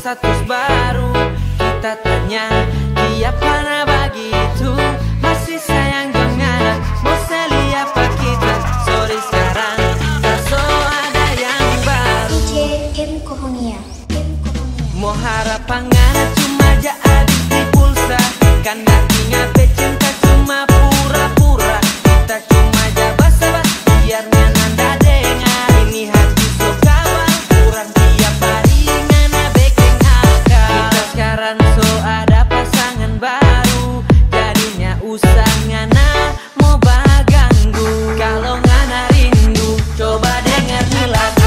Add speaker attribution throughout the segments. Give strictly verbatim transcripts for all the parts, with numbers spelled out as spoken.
Speaker 1: status baru. Kita tanya dia mana begitu, masih sayang jangan mau seli apa kita. Sorry sekarang tak so ada yang baru.
Speaker 2: D J M Kohonia.
Speaker 1: Mau harapangan cuma ja habis di pulsa, kan ingat cinta cuma pura-pura. Kita cuma ja basa-basi biar nanda dengar. Ini hati so kawal kurang tiap hari ngana bikin akal. Kita sekarang so ada pasangan baru, jadinya usah ngana mau baganggu. Kalau ngana rindu coba denger nih lagu.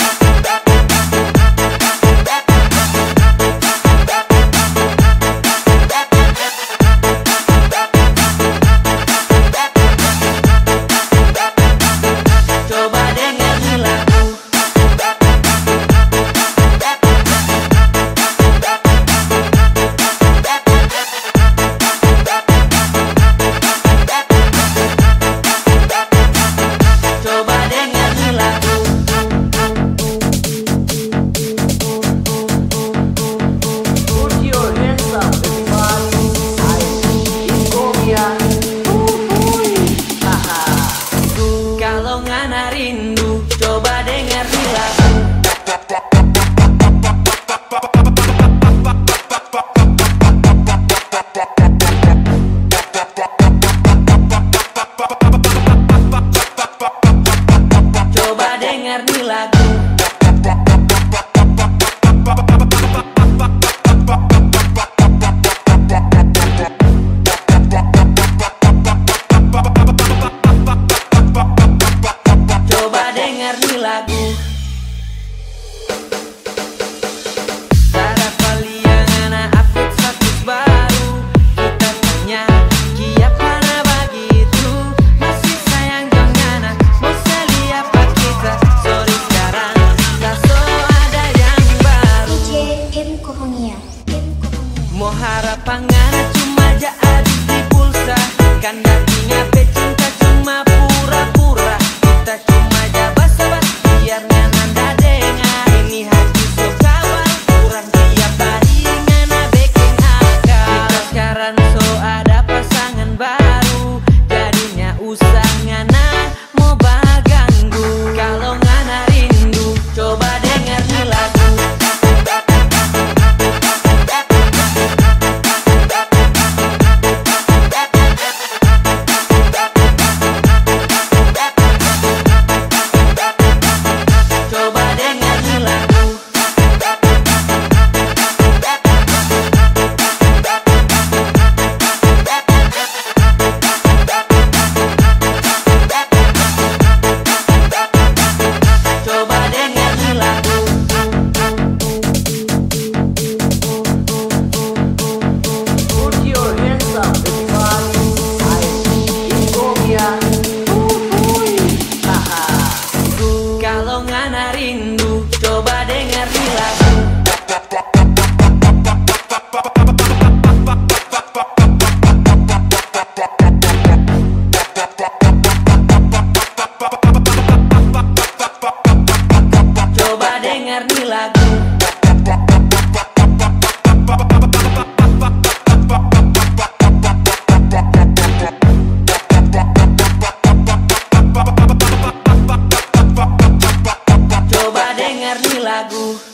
Speaker 1: Kalau ngana rindu coba denger nih lagu. Coba denger nih lagu. Denger nih lagu. Cara kalian anak update status baru. Kita tanya kia mana begitu, masih sayang jangan mau seli apa kita. Sorry sekarang tak so ada yang baru.
Speaker 2: D J M Kohonia.
Speaker 1: Mau harapangan cuma ja habis di pulsa, kan ingat cinta cuma pura-pura. Kita cuma ja basa-basi biar nanda dengar. Ini hati so kawal kurang tiap hari ngana bikin akal. Kita sekarang so ada pasangan baru, jadinya usah ngana mau baganggu. Kalau ngana rindu coba denger nih lagu. Coba denger nih lagu. Coba denger nih lagu. Put your hands up everybody. I see Indomia. Haha. Kalau ngana rindu coba denger nih lagu. Coba denger nih lagu. Coba denger nih lagu.